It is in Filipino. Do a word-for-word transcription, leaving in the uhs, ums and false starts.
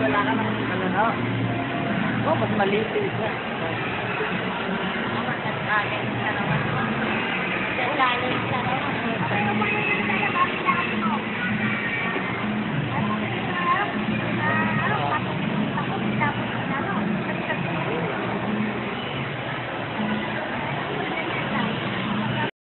wala ka nang ano. Oh, mas maliit siya. Ako, nag-agay ka naman.